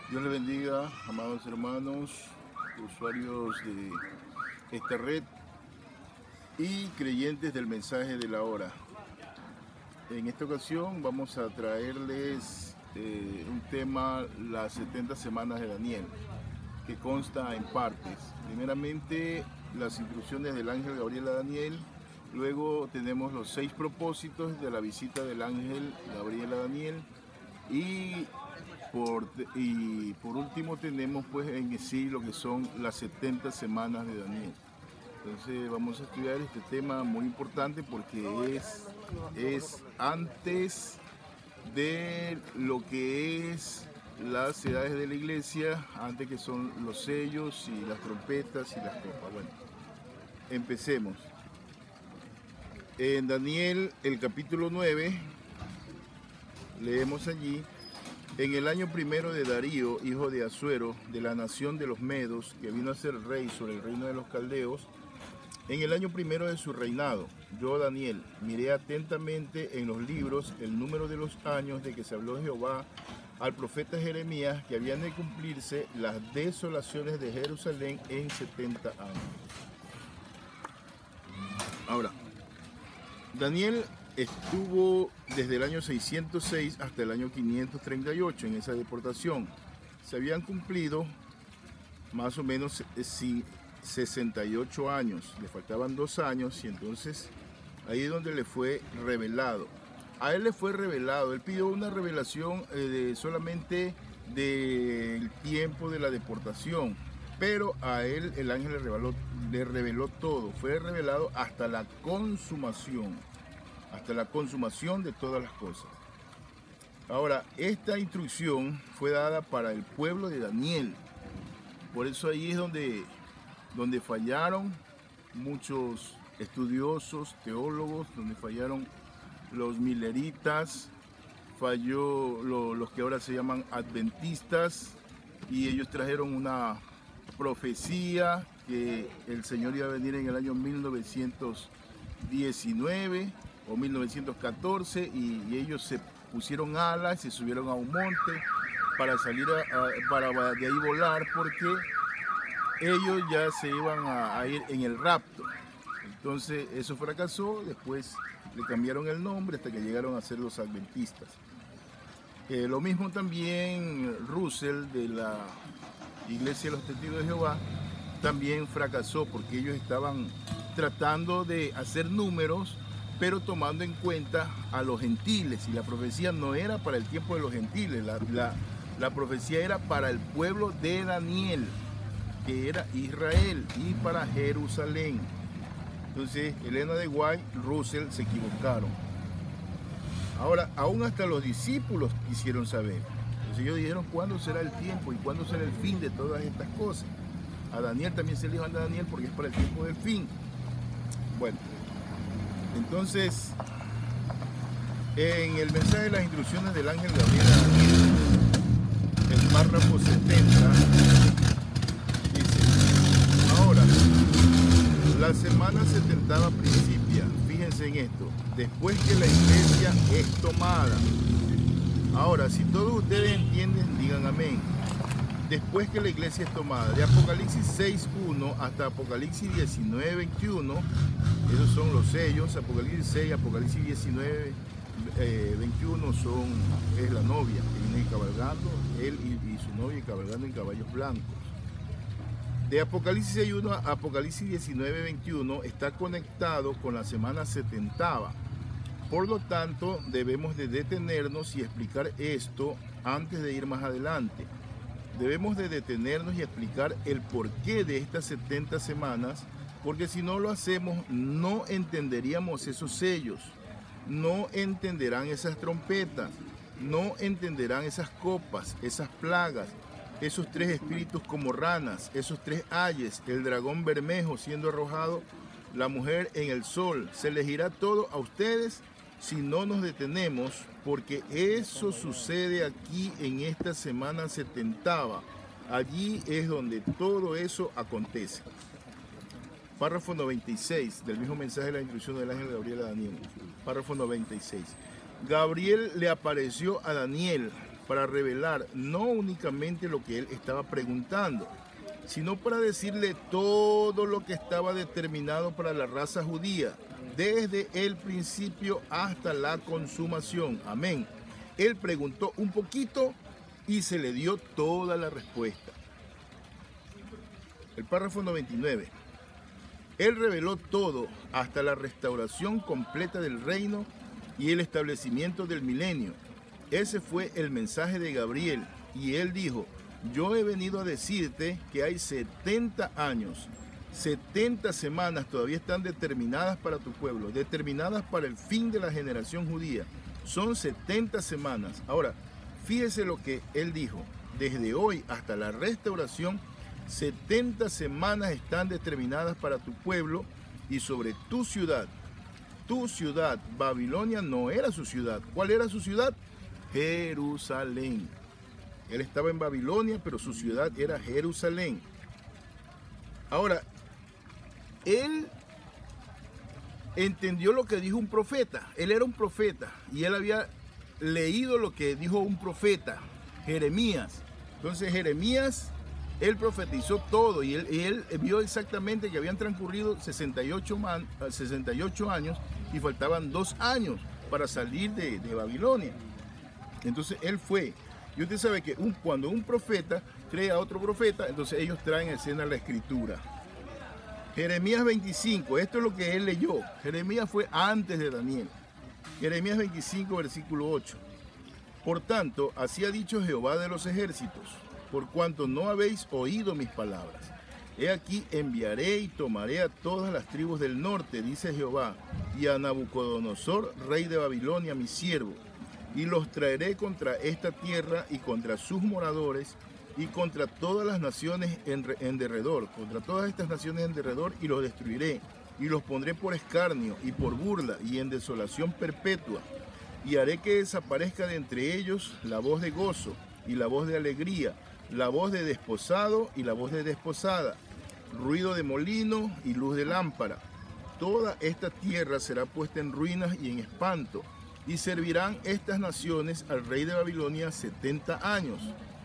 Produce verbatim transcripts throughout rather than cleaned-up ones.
Dios les bendiga, amados hermanos, usuarios de esta red y creyentes del mensaje de la hora. En esta ocasión vamos a traerles eh, un tema, las setenta semanas de Daniel, que consta en partes. Primeramente, las instrucciones del ángel Gabriel a Daniel. Luego tenemos los seis propósitos de la visita del ángel Gabriel a Daniel. Y por, y por último tenemos pues en sí lo que son las setenta semanas de Daniel. Entonces vamos a estudiar este tema muy importante porque es, es antes de lo que es las edades de la iglesia, antes que son los sellos y las trompetas y las copas. Bueno, empecemos. En Daniel, el capítulo nueve, leemos allí: en el año primero de Darío, hijo de Asuero, de la nación de los Medos, que vino a ser rey sobre el reino de los Caldeos, en el año primero de su reinado, yo, Daniel, miré atentamente en los libros el número de los años de que se habló Jehová al profeta Jeremías, que habían de cumplirse las desolaciones de Jerusalén en setenta años. Ahora, Daniel estuvo desde el año seiscientos seis hasta el año quinientos treinta y ocho en esa deportación. Se habían cumplido más o menos sesenta y ocho años, le faltaban dos años y entonces ahí es donde le fue revelado. A él le fue revelado, él pidió una revelación eh, de, solamente del tiempo de la deportación, pero a él el ángel le reveló, le reveló todo, fue revelado hasta la consumación, hasta la consumación de todas las cosas. Ahora, esta instrucción fue dada para el pueblo de Daniel, por eso ahí es donde, donde fallaron muchos estudiosos, teólogos, donde fallaron los mileritas, falló lo, los que ahora se llaman adventistas, y ellos trajeron una profecía que el Señor iba a venir en el año mil novecientos diecinueve o mil novecientos catorce, y, y ellos se pusieron alas, se subieron a un monte para salir a, a, para de ahí volar, porque ellos ya se iban a, a ir en el rapto. Entonces eso fracasó, después le cambiaron el nombre hasta que llegaron a ser los adventistas. Eh, lo mismo también Russell, de la Iglesia de los Testigos de Jehová, también fracasó porque ellos estaban tratando de hacer números, pero tomando en cuenta a los gentiles, y la profecía no era para el tiempo de los gentiles, la, la, la profecía era para el pueblo de Daniel, que era Israel, y para Jerusalén. Entonces, Elena de White, Russell se equivocaron. Ahora, aún hasta los discípulos quisieron saber. Entonces ellos dijeron cuándo será el tiempo y cuándo será el fin de todas estas cosas. A Daniel también se le dijo a Daniel porque es para el tiempo del fin. Bueno, entonces, en el mensaje de las instrucciones del ángel Gabriel a Daniel, el párrafo setenta, dice: ahora, la semana setenta principia, fíjense en esto, después que la iglesia es tomada. Ahora, si todos ustedes entienden, digan amén. Después que la iglesia es tomada, de Apocalipsis seis uno hasta Apocalipsis diecinueve veintiuno, esos son los sellos. Apocalipsis seis, Apocalipsis diecinueve, eh, veintiuno son, es la novia que viene cabalgando, él y, y su novia cabalgando en caballos blancos. De Apocalipsis seis uno a Apocalipsis diecinueve veintiuno está conectado con la semana setenta. Por lo tanto, debemos de detenernos y explicar esto antes de ir más adelante. Debemos de detenernos y explicar el porqué de estas setenta semanas, porque si no lo hacemos, no entenderíamos esos sellos, no entenderán esas trompetas, no entenderán esas copas, esas plagas, esos tres espíritus como ranas, esos tres ayes, el dragón bermejo siendo arrojado, la mujer en el sol. Se les irá todo a ustedes si no nos detenemos, porque eso sucede aquí en esta semana setenta. Allí es donde todo eso acontece. Párrafo noventa y seis del mismo mensaje de la instrucción del ángel Gabriel a Daniel. Párrafo noventa y seis. Gabriel le apareció a Daniel para revelar no únicamente lo que él estaba preguntando, sino para decirle todo lo que estaba determinado para la raza judía, desde el principio hasta la consumación. Amén. Él preguntó un poquito y se le dio toda la respuesta. El párrafo noventa y nueve. Él reveló todo hasta la restauración completa del reino y el establecimiento del milenio. Ese fue el mensaje de Gabriel, y él dijo: yo he venido a decirte que hay setenta años, setenta semanas todavía están determinadas para tu pueblo, determinadas para el fin de la generación judía. Son setenta semanas. Ahora, fíjese lo que él dijo: desde hoy hasta la restauración, setenta semanas están determinadas para tu pueblo y sobre tu ciudad. Tu ciudad, Babilonia, no era su ciudad. ¿Cuál era su ciudad? Jerusalén. Él estaba en Babilonia, pero su ciudad era Jerusalén. Ahora, él entendió lo que dijo un profeta. Él era un profeta y él había leído lo que dijo un profeta, Jeremías. Entonces Jeremías, él profetizó todo y él, y él vio exactamente que habían transcurrido sesenta y ocho, man, sesenta y ocho años y faltaban dos años para salir de, de Babilonia. Entonces él fue. Y usted sabe que un, cuando un profeta crea a otro profeta, entonces ellos traen a escena la escritura. Jeremías veinticinco, esto es lo que él leyó. Jeremías fue antes de Daniel. Jeremías veinticinco, versículo ocho. Por tanto, así ha dicho Jehová de los ejércitos: por cuanto no habéis oído mis palabras, he aquí enviaré y tomaré a todas las tribus del norte, dice Jehová, y a Nabucodonosor, rey de Babilonia, mi siervo, y los traeré contra esta tierra y contra sus moradores y contra todas las naciones en, en derredor, contra todas estas naciones en derredor, y los destruiré, y los pondré por escarnio y por burla y en desolación perpetua, y haré que desaparezca de entre ellos la voz de gozo y la voz de alegría, la voz de desposado y la voz de desposada, ruido de molino y luz de lámpara. Toda esta tierra será puesta en ruinas y en espanto, y servirán estas naciones al rey de Babilonia setenta años.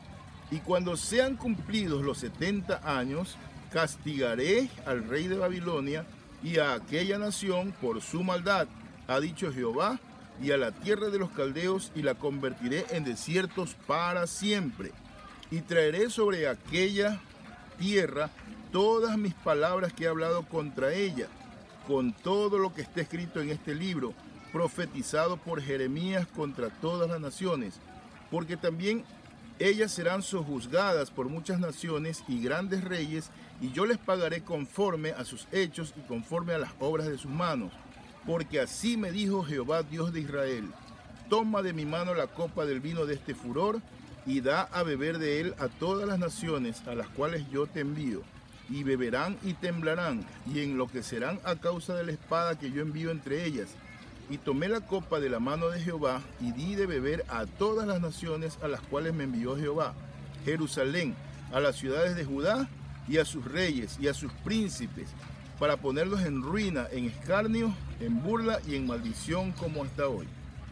Y cuando sean cumplidos los setenta años, castigaré al rey de Babilonia y a aquella nación por su maldad, ha dicho Jehová, y a la tierra de los caldeos, y la convertiré en desiertos para siempre. Y traeré sobre aquella tierra todas mis palabras que he hablado contra ella, con todo lo que está escrito en este libro, profetizado por Jeremías contra todas las naciones, porque también ellas serán sojuzgadas por muchas naciones y grandes reyes, y yo les pagaré conforme a sus hechos y conforme a las obras de sus manos. Porque así me dijo Jehová, Dios de Israel: toma de mi mano la copa del vino de este furor, y da a beber de él a todas las naciones a las cuales yo te envío, y beberán y temblarán, y enloquecerán a causa de la espada que yo envío entre ellas. Y tomé la copa de la mano de Jehová, y di de beber a todas las naciones a las cuales me envió Jehová, Jerusalén, a las ciudades de Judá, y a sus reyes, y a sus príncipes, para ponerlos en ruina, en escarnio, en burla y en maldición, como hasta hoy.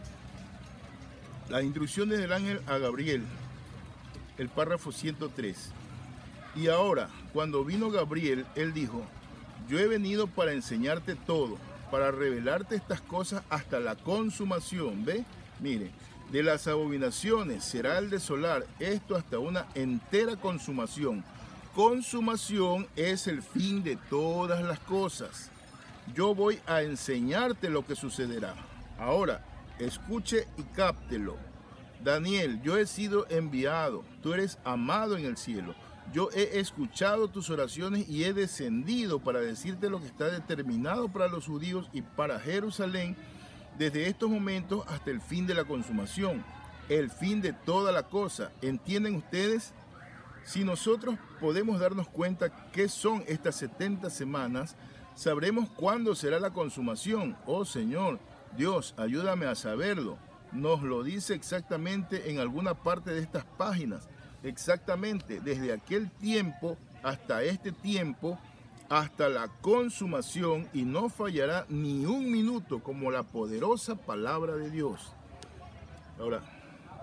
Las instrucciones del ángel a Gabriel, el párrafo ciento tres. Y ahora, cuando vino Gabriel, él dijo: yo he venido para enseñarte todo, para revelarte estas cosas hasta la consumación. ¿Ve? Mire, de las abominaciones será el desolar, esto hasta una entera consumación. Consumación es el fin de todas las cosas. Yo voy a enseñarte lo que sucederá. Ahora, escuche y cáptelo. Daniel, yo he sido enviado, tú eres amado en el cielo. Yo he escuchado tus oraciones y he descendido para decirte lo que está determinado para los judíos y para Jerusalén desde estos momentos hasta el fin de la consumación, el fin de toda la cosa. ¿Entienden ustedes? Si nosotros podemos darnos cuenta qué son estas setenta semanas, sabremos cuándo será la consumación. Oh Señor, Dios, ayúdame a saberlo. Nos lo dice exactamente en alguna parte de estas páginas. Exactamente, desde aquel tiempo hasta este tiempo, hasta la consumación, y no fallará ni un minuto, como la poderosa palabra de Dios. Ahora,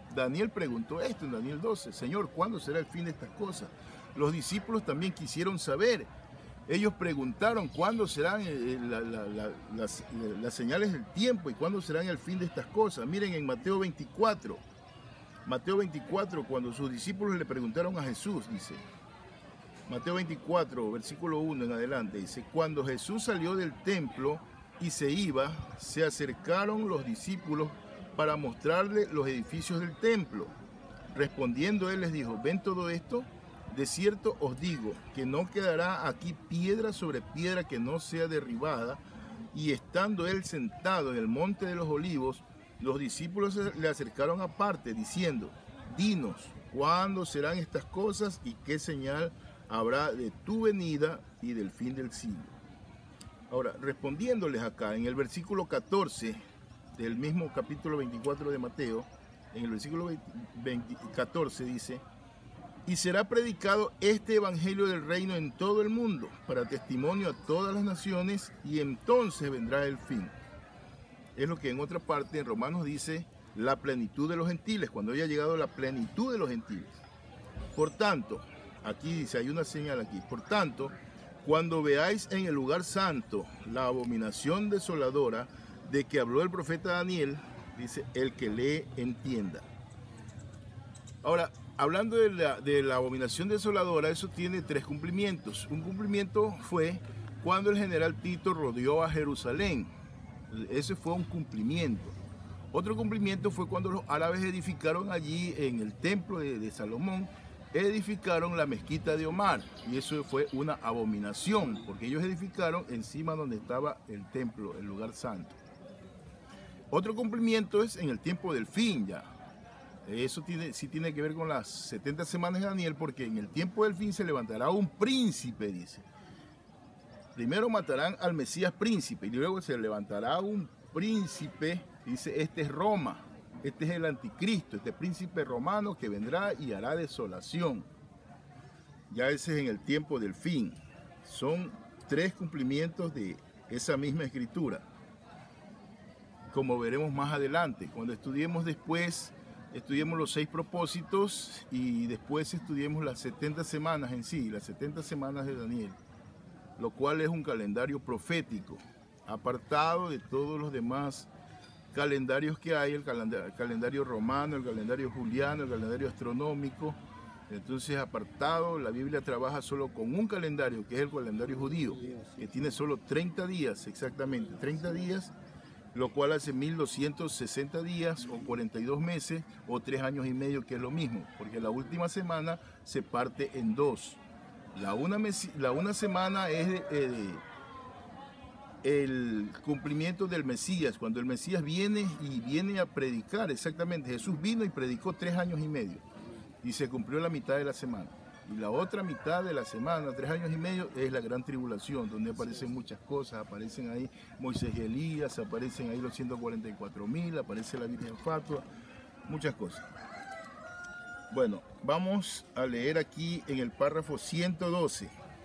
Daniel preguntó esto en Daniel doce, Señor, ¿cuándo será el fin de estas cosas? Los discípulos también quisieron saber. Ellos preguntaron cuándo serán la, la, la, las, las señales del tiempo y cuándo serán el fin de estas cosas. Miren en Mateo veinticuatro, Mateo veinticuatro, cuando sus discípulos le preguntaron a Jesús, dice, Mateo veinticuatro, versículo uno en adelante, dice, cuando Jesús salió del templo y se iba, se acercaron los discípulos para mostrarle los edificios del templo. Respondiendo él les dijo, ¿ven todo esto? De cierto os digo que no quedará aquí piedra sobre piedra que no sea derribada. Y estando él sentado en el monte de los olivos, los discípulos le acercaron aparte, diciendo, dinos, ¿cuándo serán estas cosas y qué señal habrá de tu venida y del fin del siglo? Ahora, respondiéndoles acá, en el versículo catorce del mismo capítulo veinticuatro de Mateo, en el versículo catorce dice, y será predicado este evangelio del reino en todo el mundo, para testimonio a todas las naciones, y entonces vendrá el fin. Es lo que en otra parte, en Romanos dice, la plenitud de los gentiles, cuando haya llegado la plenitud de los gentiles. Por tanto, aquí dice, hay una señal aquí, por tanto, cuando veáis en el lugar santo la abominación desoladora de que habló el profeta Daniel, dice, el que lee entienda. Ahora, hablando de la, de la abominación desoladora, eso tiene tres cumplimientos. Un cumplimiento fue cuando el general Tito rodeó a Jerusalén. Ese fue un cumplimiento. Otro cumplimiento fue cuando los árabes edificaron allí en el templo de, de Salomón, edificaron la mezquita de Omar. Y eso fue una abominación, porque ellos edificaron encima donde estaba el templo, el lugar santo. Otro cumplimiento es en el tiempo del fin ya. Eso tiene, sí tiene que ver con las setenta semanas de Daniel, porque en el tiempo del fin se levantará un príncipe, dice. Primero matarán al Mesías príncipe y luego se levantará un príncipe, dice, este es Roma, este es el anticristo, este príncipe romano que vendrá y hará desolación. Ya ese es en el tiempo del fin. Son tres cumplimientos de esa misma escritura, como veremos más adelante. Cuando estudiemos después, estudiemos los seis propósitos y después estudiemos las setenta semanas en sí, las setenta semanas de Daniel, lo cual es un calendario profético, apartado de todos los demás calendarios que hay, el calendario, el calendario romano, el calendario juliano, el calendario astronómico. Entonces, apartado, la Biblia trabaja solo con un calendario, que es el calendario judío, que tiene solo treinta días, exactamente, treinta días, lo cual hace mil doscientos sesenta días o cuarenta y dos meses o tres años y medio, que es lo mismo, porque la última semana se parte en dos. La una, la una semana es de, eh, el cumplimiento del Mesías, cuando el Mesías viene y viene a predicar, exactamente, Jesús vino y predicó tres años y medio y se cumplió la mitad de la semana. Y la otra mitad de la semana, tres años y medio, es la gran tribulación, donde aparecen muchas cosas. Aparecen ahí Moisés y Elías, aparecen ahí los ciento cuarenta y cuatro mil, aparece la Virgen Fatua, muchas cosas. Bueno, vamos a leer aquí en el párrafo ciento doce.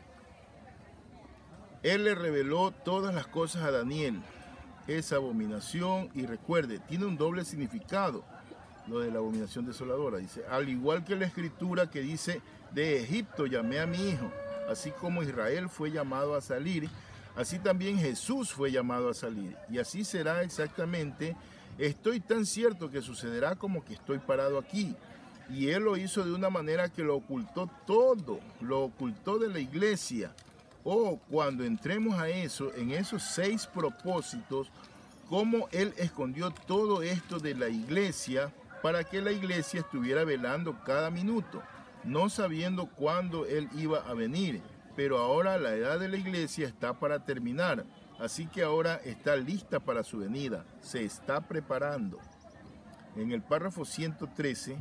Él le reveló todas las cosas a Daniel, esa abominación, y recuerde, tiene un doble significado, lo de la abominación desoladora. Dice, al igual que la escritura que dice, de Egipto llamé a mi hijo, así como Israel fue llamado a salir, así también Jesús fue llamado a salir. Y así será exactamente. Estoy tan cierto que sucederá como que estoy parado aquí. Y él lo hizo de una manera que lo ocultó todo, lo ocultó de la iglesia. Oh, cuando entremos a eso, en esos seis propósitos, cómo él escondió todo esto de la iglesia, para que la iglesia estuviera velando cada minuto, no sabiendo cuándo él iba a venir. Pero ahora la edad de la iglesia está para terminar, así que ahora está lista para su venida, se está preparando. En el párrafo ciento trece,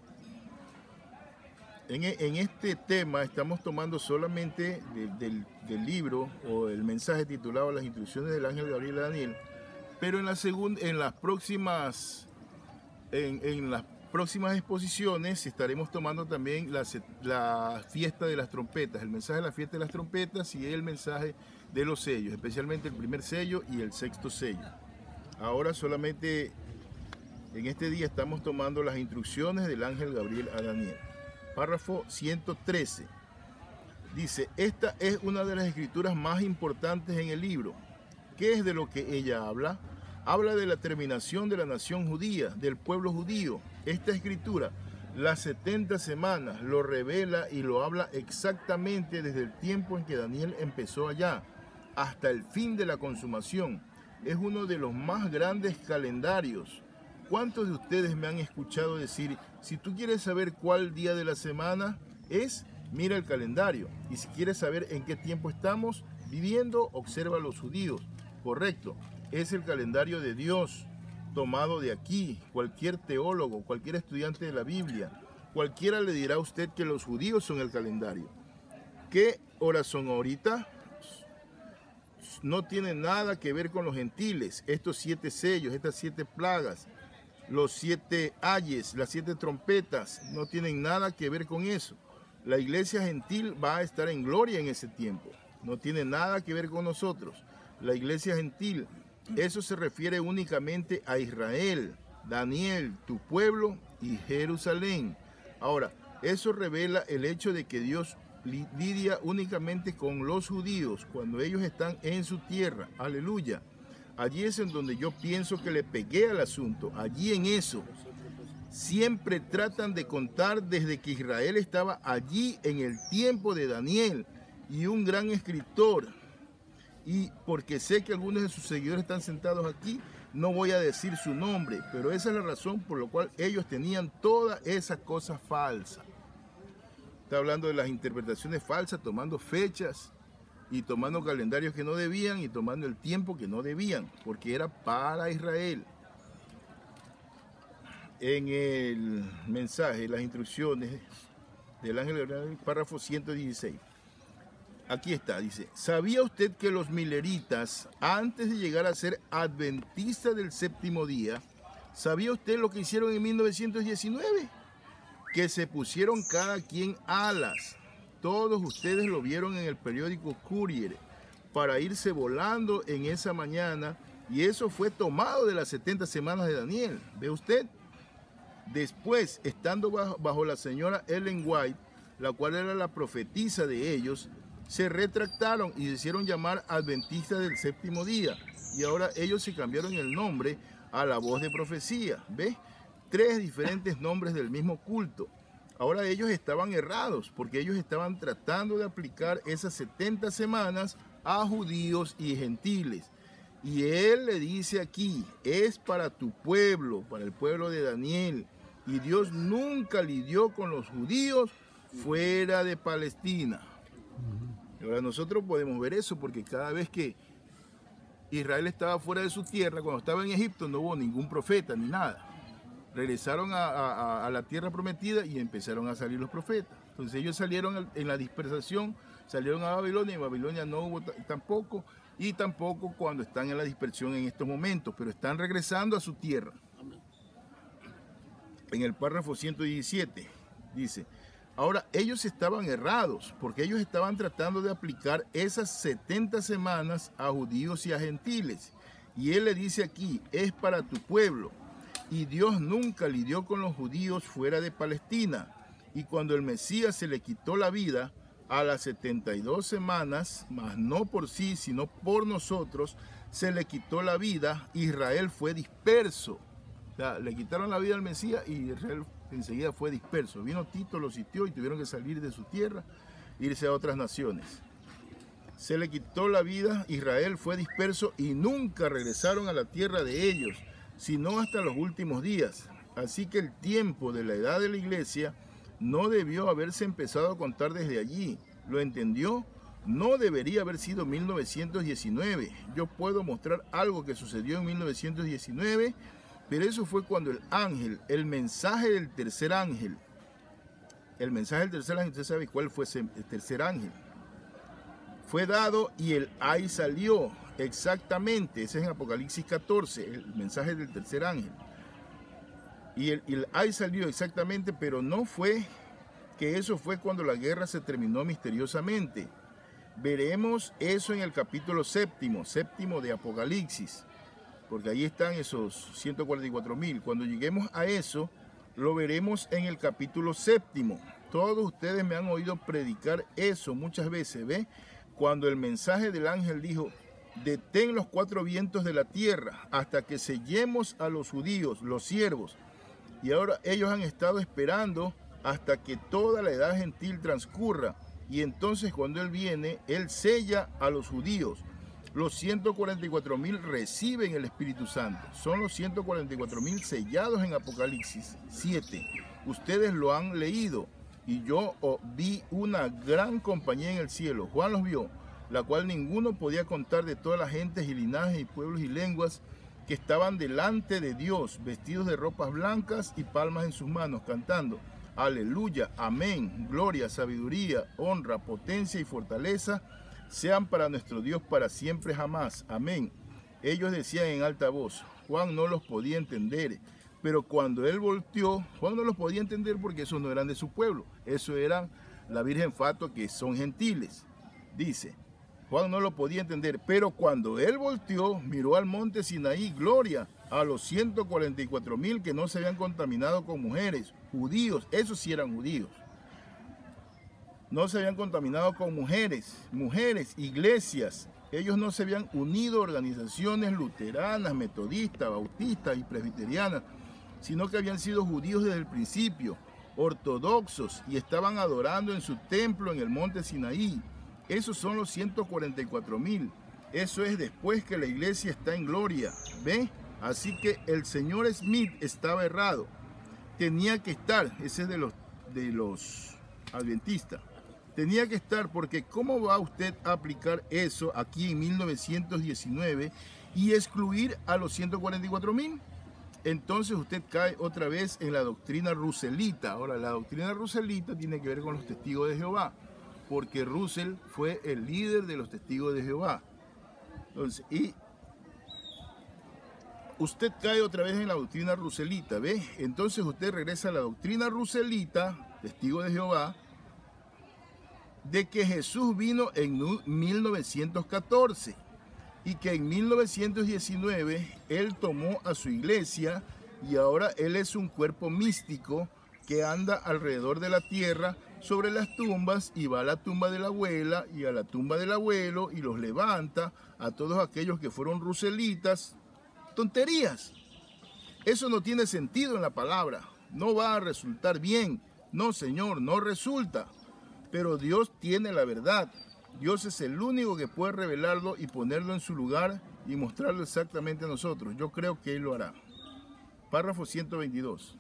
en, en este tema estamos tomando solamente del, del, del libro o el mensaje titulado Las instrucciones del ángel Gabriel a Daniel, pero en, la segunda, en las próximas... En, en las próximas exposiciones estaremos tomando también la, la fiesta de las trompetas, el mensaje de la fiesta de las trompetas y el mensaje de los sellos, especialmente el primer sello y el sexto sello. Ahora solamente En este día estamos tomando las instrucciones del ángel Gabriel a Daniel. Párrafo ciento trece. Dice, esta es una de las escrituras más importantes en el libro. ¿Qué es de lo que ella habla? Habla de la terminación de la nación judía, del pueblo judío. Esta escritura, las setenta semanas, lo revela y lo habla exactamente desde el tiempo en que Daniel empezó allá, hasta el fin de la consumación. Es uno de los más grandes calendarios. ¿Cuántos de ustedes me han escuchado decir, si tú quieres saber cuál día de la semana es, mira el calendario? Y si quieres saber en qué tiempo estamos viviendo, observa a los judíos. Correcto, es el calendario de Dios, tomado de aquí. Cualquier teólogo, cualquier estudiante de la Biblia, cualquiera le dirá a usted que los judíos son el calendario. ¿Qué horas son ahorita? No tiene nada que ver con los gentiles. Estos siete sellos, estas siete plagas, los siete ayes, las siete trompetas, no tienen nada que ver con eso. La iglesia gentil va a estar en gloria en ese tiempo. No tiene nada que ver con nosotros. La iglesia gentil, eso se refiere únicamente a Israel, Daniel, tu pueblo y Jerusalén. Ahora, eso revela el hecho de que Dios lidia únicamente con los judíos cuando ellos están en su tierra. Aleluya. Allí es en donde yo pienso que le pegué al asunto. Allí en eso. Siempre tratan de contar desde que Israel estaba allí en el tiempo de Daniel y un gran escritor. Y porque sé que algunos de sus seguidores están sentados aquí, no voy a decir su nombre, pero esa es la razón por la cual ellos tenían todas esas cosas falsas. Está hablando de las interpretaciones falsas, tomando fechas y tomando calendarios que no debían y tomando el tiempo que no debían, porque era para Israel. En el mensaje, las instrucciones del ángel Gabriel, párrafo ciento dieciséis. Aquí está, dice, ¿sabía usted que los mileritas, antes de llegar a ser adventistas del séptimo día, ¿sabía usted lo que hicieron en mil novecientos diecinueve? Que se pusieron cada quien alas. Todos ustedes lo vieron en el periódico Courier, para irse volando en esa mañana, y eso fue tomado de las setenta semanas de Daniel. ¿Ve usted? Después, estando bajo, bajo la señora Ellen White, la cual era la profetisa de ellos, se retractaron y se hicieron llamar adventistas del séptimo día. Y ahora ellos se cambiaron el nombre a la voz de profecía. ¿Ves? Tres diferentes nombres del mismo culto. Ahora ellos estaban errados porque ellos estaban tratando de aplicar esas setenta semanas a judíos y gentiles. Y él le dice aquí, es para tu pueblo, para el pueblo de Daniel. Y Dios nunca lidió con los judíos fuera de Palestina. Ahora nosotros podemos ver eso porque cada vez que Israel estaba fuera de su tierra, cuando estaba en Egipto, no hubo ningún profeta ni nada. Regresaron a, a, a la tierra prometida y empezaron a salir los profetas. Entonces ellos salieron en la dispersación, salieron a Babilonia, y en Babilonia no hubo tampoco, y tampoco cuando están en la dispersión en estos momentos, pero están regresando a su tierra. En el párrafo ciento diecisiete dice, ahora ellos estaban errados porque ellos estaban tratando de aplicar esas setenta semanas a judíos y a gentiles. Y él le dice aquí, es para tu pueblo. Y Dios nunca lidió con los judíos fuera de Palestina. Y cuando el Mesías se le quitó la vida a las setenta y dos semanas, mas no por sí, sino por nosotros, se le quitó la vida, Israel fue disperso. O sea, le quitaron la vida al Mesías y Israel enseguida fue disperso. Vino Tito, lo sitió y tuvieron que salir de su tierra e irse a otras naciones. Se le quitó la vida, Israel fue disperso y nunca regresaron a la tierra de ellos, sino hasta los últimos días. Así que el tiempo de la edad de la iglesia no debió haberse empezado a contar desde allí. ¿Lo entendió? No debería haber sido mil novecientos diecinueve. Yo puedo mostrar algo que sucedió en mil novecientos diecinueve, pero eso fue cuando el ángel, el mensaje del tercer ángel, el mensaje del tercer ángel, usted sabe cuál fue ese el tercer ángel, fue dado y el ay salió. Exactamente, ese es en Apocalipsis catorce, el mensaje del tercer ángel. Y el, el ay salió exactamente, pero no fue que eso fue cuando la guerra se terminó misteriosamente. Veremos eso en el capítulo séptimo, séptimo de Apocalipsis. porque ahí están esos ciento cuarenta y cuatro mil. Cuando lleguemos a eso, lo veremos en el capítulo séptimo. Todos ustedes me han oído predicar eso muchas veces, ¿ve? Cuando el mensaje del ángel dijo, detén los cuatro vientos de la tierra hasta que sellemos a los judíos, los siervos. Y ahora ellos han estado esperando hasta que toda la edad gentil transcurra. Y entonces cuando Él viene, Él sella a los judíos. Los ciento cuarenta y cuatro mil reciben el Espíritu Santo. Son los ciento cuarenta y cuatro mil sellados en Apocalipsis siete. Ustedes lo han leído. Y yo oh, vi una gran compañía en el cielo. Juan los vio, la cual ninguno podía contar, de todas las gentes y linajes y pueblos y lenguas que estaban delante de Dios, vestidos de ropas blancas y palmas en sus manos, cantando, aleluya, amén, gloria, sabiduría, honra, potencia y fortaleza sean para nuestro Dios para siempre jamás, amén. Ellos decían en alta voz. Juan no los podía entender, pero cuando él volteó, Juan no los podía entender porque esos no eran de su pueblo, eso eran la Virgen Fato, que son gentiles. Dice, Juan no lo podía entender, pero cuando él volteó, miró al monte Sinaí, gloria a los ciento cuarenta y cuatro mil que no se habían contaminado con mujeres, judíos, esos sí eran judíos. No se habían contaminado con mujeres, mujeres, iglesias. Ellos no se habían unido a organizaciones luteranas, metodistas, bautistas y presbiterianas, sino que habían sido judíos desde el principio, ortodoxos, y estaban adorando en su templo en el monte Sinaí. Esos son los ciento cuarenta y cuatro mil. Eso es después que la iglesia está en gloria. ¿Ve? Así que el señor Smith estaba errado. Tenía que estar, ese es de los, de los adventistas. Tenía que estar, porque ¿cómo va usted a aplicar eso aquí en mil novecientos diecinueve y excluir a los ciento cuarenta y cuatro mil? Entonces usted cae otra vez en la doctrina ruselita. Ahora, la doctrina ruselita tiene que ver con los testigos de Jehová, porque Russell fue el líder de los testigos de Jehová. Entonces, y usted cae otra vez en la doctrina ruselita, ¿ve? Entonces usted regresa a la doctrina ruselita, testigo de Jehová, de que Jesús vino en mil novecientos catorce y que en mil novecientos diecinueve Él tomó a su iglesia y ahora Él es un cuerpo místico que anda alrededor de la tierra sobre las tumbas y va a la tumba de la abuela y a la tumba del abuelo y los levanta a todos aquellos que fueron ruselitas. Tonterías. Eso no tiene sentido en la palabra. No va a resultar bien. No, Señor, no resulta. Pero Dios tiene la verdad. Dios es el único que puede revelarlo y ponerlo en su lugar y mostrarlo exactamente a nosotros. Yo creo que Él lo hará. Párrafo ciento veintidós.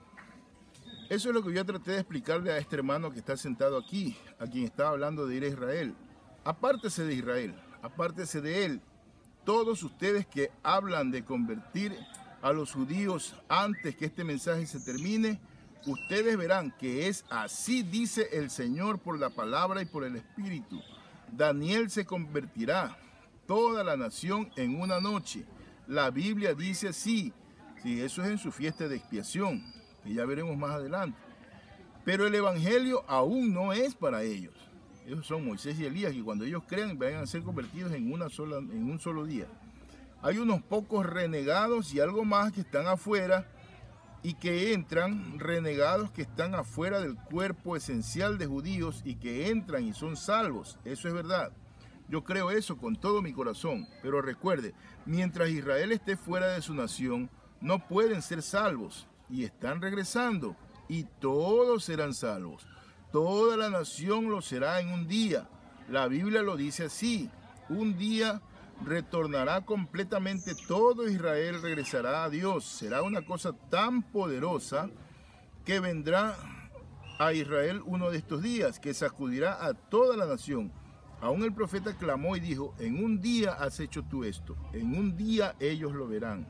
Eso es lo que yo traté de explicarle a este hermano que está sentado aquí, a quien estaba hablando de ir a Israel. Apártese de Israel, apártese de él. Todos ustedes que hablan de convertir a los judíos antes que este mensaje se termine, ustedes verán que es así, dice el Señor por la palabra y por el Espíritu. Daniel se convertirá, toda la nación en una noche. La Biblia dice así, sí, eso es en su fiesta de expiación, que ya veremos más adelante. Pero el evangelio aún no es para ellos. Ellos son Moisés y Elías, y cuando ellos crean vayan a ser convertidos en, una sola, en un solo día. Hay unos pocos renegados y algo más que están afuera y que entran, renegados que están afuera del cuerpo esencial de judíos y que entran y son salvos. Eso es verdad. Yo creo eso con todo mi corazón. Pero recuerde, mientras Israel esté fuera de su nación, no pueden ser salvos. Y están regresando y todos serán salvos. Toda la nación lo será en un día. La Biblia lo dice así. Un día retornará completamente todo Israel, regresará a Dios. Será una cosa tan poderosa que vendrá a Israel uno de estos días, que sacudirá a toda la nación. Aún el profeta clamó y dijo, en un día has hecho tú esto. En un día ellos lo verán.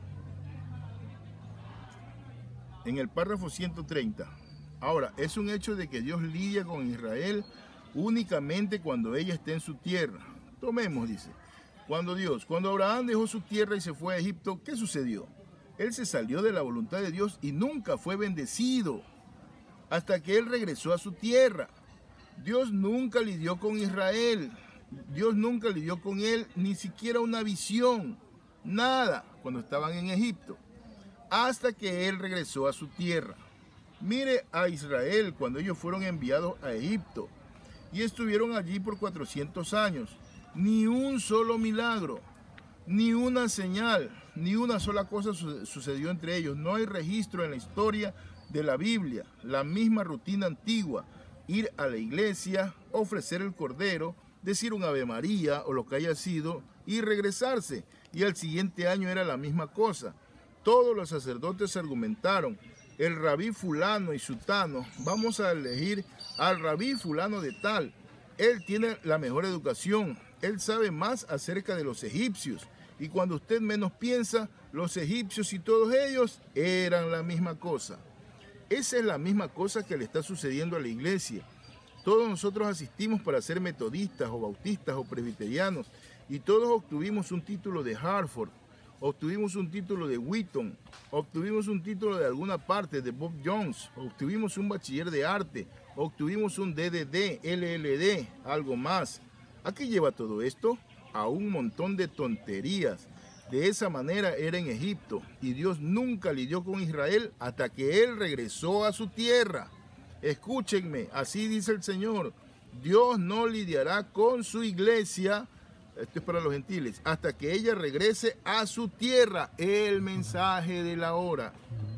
En el párrafo ciento treinta. Ahora, es un hecho de que Dios lidia con Israel únicamente cuando ella esté en su tierra. Tomemos, dice, cuando Dios, cuando Abraham dejó su tierra y se fue a Egipto, ¿qué sucedió? Él se salió de la voluntad de Dios y nunca fue bendecido hasta que él regresó a su tierra. Dios nunca lidió con Israel. Dios nunca lidió con él, ni siquiera una visión, nada. cuando estaban en Egipto, hasta que él regresó a su tierra. Mire a Israel cuando ellos fueron enviados a Egipto y estuvieron allí por cuatrocientos años. Ni un solo milagro, ni una señal, ni una sola cosa su- sucedió entre ellos. No hay registro en la historia de la Biblia. La misma rutina antigua: ir a la iglesia, ofrecer el cordero, decir un Ave María o lo que haya sido y regresarse. Y al siguiente año era la misma cosa. Todos los sacerdotes argumentaron: el rabí fulano y sutano, vamos a elegir al rabí fulano de tal. Él tiene la mejor educación, él sabe más acerca de los egipcios. Y cuando usted menos piensa, los egipcios y todos ellos eran la misma cosa. Esa es la misma cosa que le está sucediendo a la iglesia. Todos nosotros asistimos para ser metodistas o bautistas o presbiterianos y todos obtuvimos un título de Harvard, obtuvimos un título de Wheaton, obtuvimos un título de alguna parte de Bob Jones, obtuvimos un bachiller de arte, obtuvimos un D D D, L L D, algo más. ¿A qué lleva todo esto? A un montón de tonterías. De esa manera era en Egipto y Dios nunca lidió con Israel hasta que él regresó a su tierra. Escúchenme, así dice el Señor: Dios no lidiará con su iglesia, esto es para los gentiles, hasta que ella regrese a su tierra. El mensaje de la hora.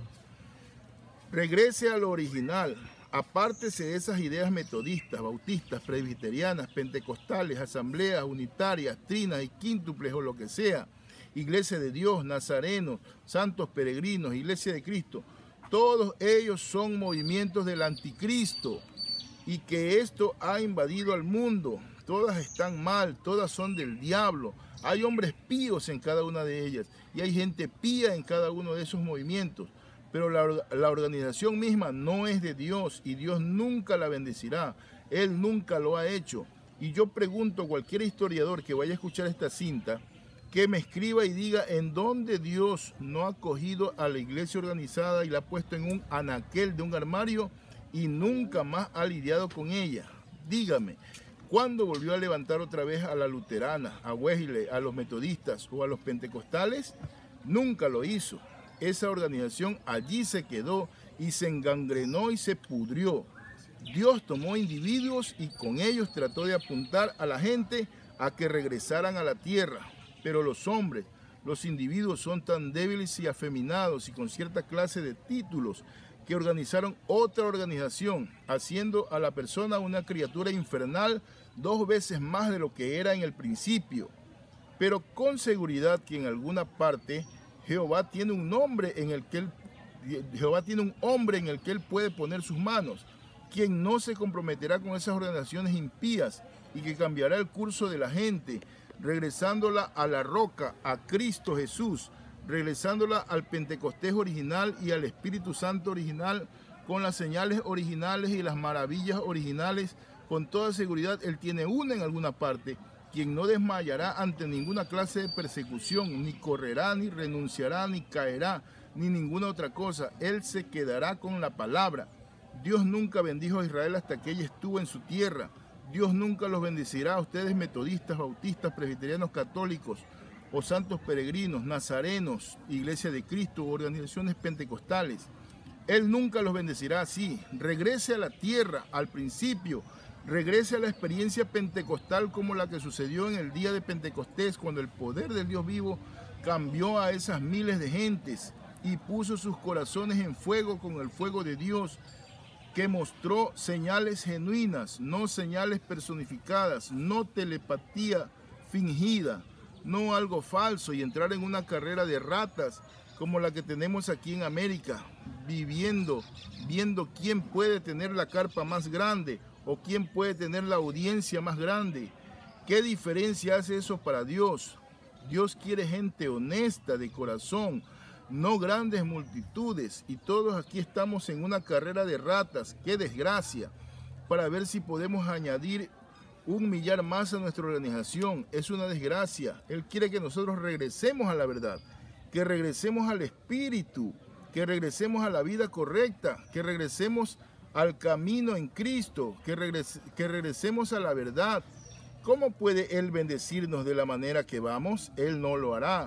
Regrese a lo original. Apártese de esas ideas metodistas, bautistas, presbiterianas, pentecostales, asambleas unitarias, trinas y quíntuples o lo que sea. Iglesia de Dios, nazarenos, santos peregrinos, Iglesia de Cristo. Todos ellos son movimientos del anticristo y que esto ha invadido al mundo. Todas están mal, todas son del diablo. Hay hombres píos en cada una de ellas y hay gente pía en cada uno de esos movimientos. Pero la, la organización misma no es de Dios y Dios nunca la bendecirá. Él nunca lo ha hecho. Y yo pregunto a cualquier historiador que vaya a escuchar esta cinta, que me escriba y diga en dónde Dios no ha cogido a la iglesia organizada y la ha puesto en un anaquel de un armario y nunca más ha lidiado con ella. Dígame, ¿cuándo volvió a levantar otra vez a la luterana, a Wesley, a los metodistas o a los pentecostales? Nunca lo hizo. Esa organización allí se quedó y se engangrenó y se pudrió. Dios tomó individuos y con ellos trató de apuntar a la gente a que regresaran a la tierra. Pero los hombres, los individuos son tan débiles y afeminados y con cierta clase de títulos que organizaron otra organización, haciendo a la persona una criatura infernal dos veces más de lo que era en el principio. Pero con seguridad que en alguna parte Jehová tiene un nombre en el que él, Jehová tiene un hombre en el que él puede poner sus manos, quien no se comprometerá con esas organizaciones impías y que cambiará el curso de la gente, regresándola a la roca, a Cristo Jesús, regresándola al Pentecostés original y al Espíritu Santo original, con las señales originales y las maravillas originales. Con toda seguridad él tiene una en alguna parte, quien no desmayará ante ninguna clase de persecución, ni correrá, ni renunciará, ni caerá, ni ninguna otra cosa. Él se quedará con la palabra. Dios nunca bendijo a Israel hasta que ella estuvo en su tierra. Dios nunca los bendecirá a ustedes metodistas, bautistas, presbiterianos, católicos, o santos peregrinos, nazarenos, Iglesia de Cristo, organizaciones pentecostales. Él nunca los bendecirá así. Regrese a la tierra, al principio. Regrese a la experiencia pentecostal como la que sucedió en el día de Pentecostés, cuando el poder del Dios vivo cambió a esas miles de gentes y puso sus corazones en fuego con el fuego de Dios, que mostró señales genuinas, no señales personificadas, no telepatía fingida, no algo falso, y entrar en una carrera de ratas como la que tenemos aquí en América, viviendo, viendo quién puede tener la carpa más grande o quién puede tener la audiencia más grande. ¿Qué diferencia hace eso para Dios? Dios quiere gente honesta de corazón, no grandes multitudes, y todos aquí estamos en una carrera de ratas. ¡Qué desgracia! Para ver si podemos añadir un millar más a nuestra organización. Es una desgracia. Él quiere que nosotros regresemos a la verdad, que regresemos al Espíritu, que regresemos a la vida correcta, que regresemos al camino en Cristo, que, regrese, que regresemos a la verdad. ¿Cómo puede Él bendecirnos de la manera que vamos? Él no lo hará.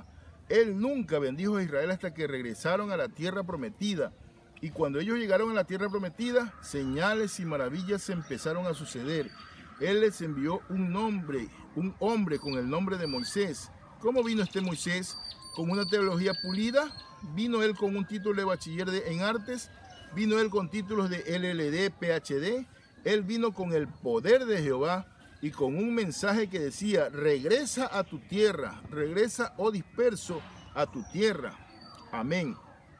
Él nunca bendijo a Israel hasta que regresaron a la tierra prometida. Y cuando ellos llegaron a la tierra prometida, señales y maravillas empezaron a suceder. Él les envió un nombre, un hombre con el nombre de Moisés. ¿Cómo vino este Moisés? ¿Con una teología pulida? ¿Vino él con un título de bachiller de, en artes? ¿Vino él con títulos de L L D, P H D? Él vino con el poder de Jehová y con un mensaje que decía: regresa a tu tierra, regresa, oh disperso, a tu tierra. Amén.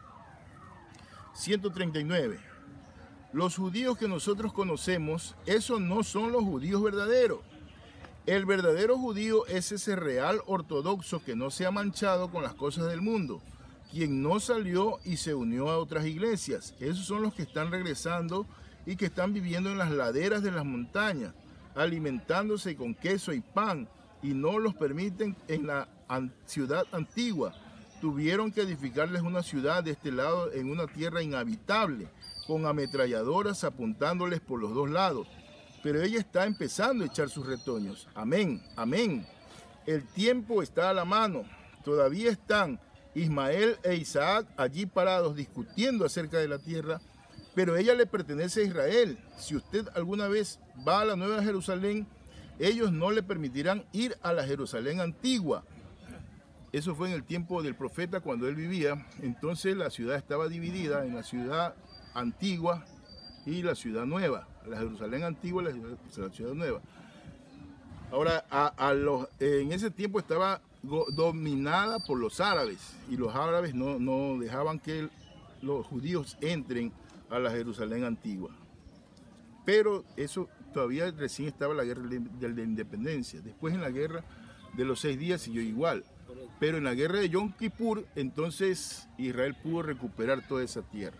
ciento treinta y nueve. Los judíos que nosotros conocemos, esos no son los judíos verdaderos. El verdadero judío es ese real ortodoxo que no se ha manchado con las cosas del mundo, quien no salió y se unió a otras iglesias. Esos son los que están regresando y que están viviendo en las laderas de las montañas, alimentándose con queso y pan, y no los permiten en la ciudad antigua. Tuvieron que edificarles una ciudad de este lado en una tierra inhabitable, con ametralladoras apuntándoles por los dos lados. Pero ella está empezando a echar sus retoños. Amén, amén. El tiempo está a la mano. Todavía están Ismael e Isaac allí parados discutiendo acerca de la tierra, pero ella le pertenece a Israel. Si usted alguna vez va a la Nueva Jerusalén, ellos no le permitirán ir a la Jerusalén antigua. Eso fue en el tiempo del profeta cuando él vivía. Entonces la ciudad estaba dividida en la ciudad antigua y la ciudad nueva. La Jerusalén antigua y la ciudad, la ciudad nueva. Ahora, a, a los, en ese tiempo estaba dominada por los árabes, y los árabes no, no dejaban que los judíos entren a la Jerusalén antigua. Pero eso todavía recién estaba la guerra de, de la independencia. Después, en la guerra de los seis días siguió igual. Pero en la guerra de Yom Kippur, entonces Israel pudo recuperar toda esa tierra.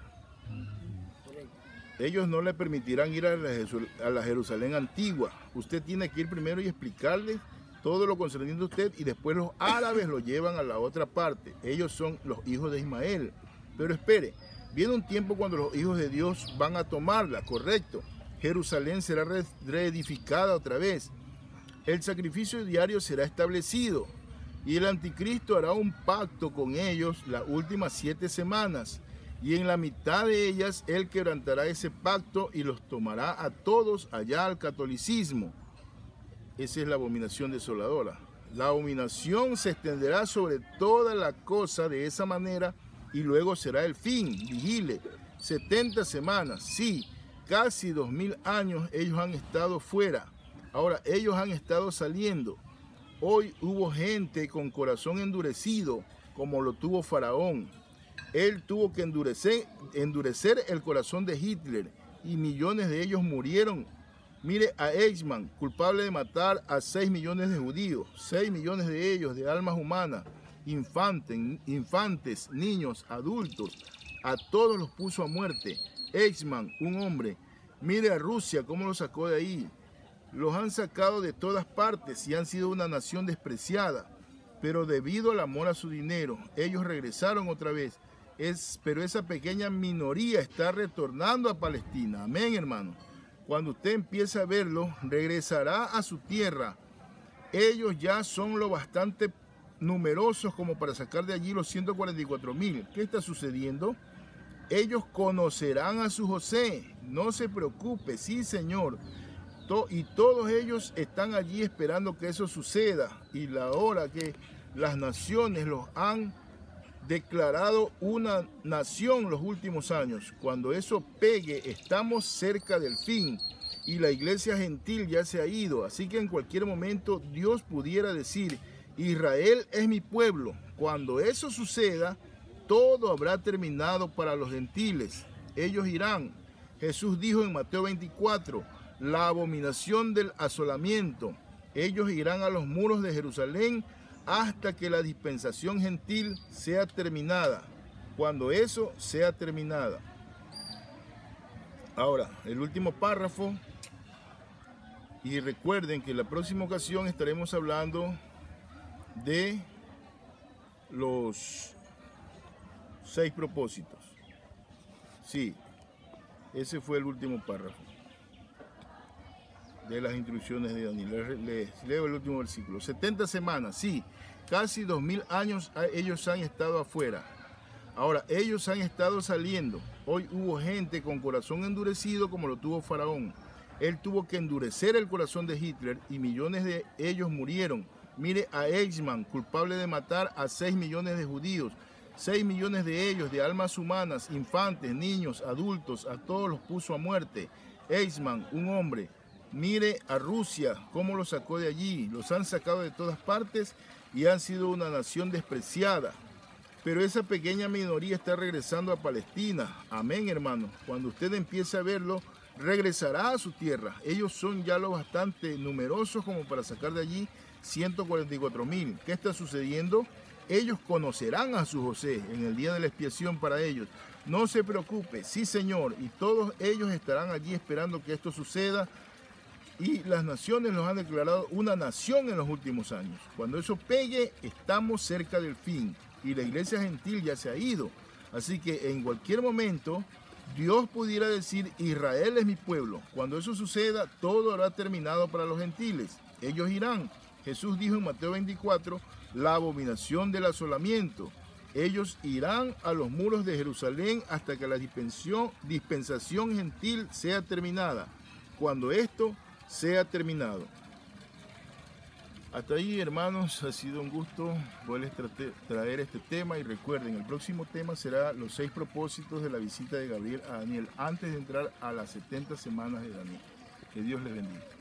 Ellos no le permitirán ir a la, a la Jerusalén antigua. Usted tiene que ir primero y explicarles todo lo concerniente a usted, y después los árabes lo llevan a la otra parte. Ellos son los hijos de Ismael. Pero espere, viene un tiempo cuando los hijos de Dios van a tomarla, correcto. Jerusalén será reedificada otra vez. El sacrificio diario será establecido. Y el anticristo hará un pacto con ellos las últimas siete semanas. Y en la mitad de ellas él quebrantará ese pacto y los tomará a todos allá al catolicismo. Esa es la abominación desoladora. La abominación se extenderá sobre toda la cosa de esa manera, y luego será el fin. Vigile, setenta semanas, sí, casi dos mil años ellos han estado fuera. Ahora ellos han estado saliendo. Hoy hubo gente con corazón endurecido, como lo tuvo Faraón. Él tuvo que endurecer, endurecer el corazón de Hitler, y millones de ellos murieron. Mire a Eichmann, culpable de matar a seis millones de judíos, seis millones de ellos de almas humanas, infantes, infantes, niños, adultos, a todos los puso a muerte. Eichmann, un hombre. Mire a Rusia, cómo lo sacó de ahí. Los han sacado de todas partes y han sido una nación despreciada, pero debido al amor a su dinero, ellos regresaron otra vez. Es, pero esa pequeña minoría está retornando a Palestina. Amén, hermano. Cuando usted empiece a verlo, regresará a su tierra. Ellos ya son lo bastante numerosos como para sacar de allí los ciento cuarenta y cuatro mil. ¿Qué está sucediendo? Ellos conocerán a su José. No se preocupe, sí, Señor. Y todos ellos están allí esperando que eso suceda. Y la hora que las naciones los han declarado una nación los últimos años. Cuando eso pegue, estamos cerca del fin, y la iglesia gentil ya se ha ido. Así que en cualquier momento Dios pudiera decir: Israel es mi pueblo. Cuando eso suceda, todo habrá terminado para los gentiles. Ellos irán. Jesús dijo en Mateo veinticuatro, la abominación del asolamiento. Ellos irán a los muros de Jerusalén hasta que la dispensación gentil sea terminada. Cuando eso sea terminada. Ahora, el último párrafo. Y recuerden que en la próxima ocasión estaremos hablando de los seis propósitos. Sí, ese fue el último párrafo. de las instrucciones de Daniel. Les, les leo el último versículo. setenta semanas, sí, casi dos mil años ellos han estado afuera. Ahora, ellos han estado saliendo. Hoy hubo gente con corazón endurecido como lo tuvo Faraón. Él tuvo que endurecer el corazón de Hitler y millones de ellos murieron. Mire a Eichmann, culpable de matar a seis millones de judíos. seis millones de ellos, de almas humanas, infantes, niños, adultos, a todos los puso a muerte. Eichmann, un hombre. Mire a Rusia, cómo los sacó de allí. Los han sacado de todas partes y han sido una nación despreciada. Pero esa pequeña minoría está regresando a Palestina. Amén, hermano. Cuando usted empiece a verlo, regresará a su tierra. Ellos son ya lo bastante numerosos como para sacar de allí ciento cuarenta y cuatro mil. ¿Qué está sucediendo? Ellos conocerán a su José en el día de la expiación para ellos. No se preocupe, sí, Señor, y todos ellos estarán allí esperando que esto suceda. Y las naciones los han declarado una nación en los últimos años. Cuando eso pegue, estamos cerca del fin. Y la iglesia gentil ya se ha ido. Así que en cualquier momento, Dios pudiera decir, Israel es mi pueblo. Cuando eso suceda, todo habrá terminado para los gentiles. Ellos irán. Jesús dijo en Mateo veinticuatro, la abominación del asolamiento. Ellos irán a los muros de Jerusalén hasta que la dispensación, dispensación gentil sea terminada. Cuando esto sea terminado. Hasta ahí, hermanos, ha sido un gusto poderles traer este tema y recuerden, el próximo tema será los seis propósitos de la visita de Gabriel a Daniel antes de entrar a las setenta semanas de Daniel. Que Dios les bendiga.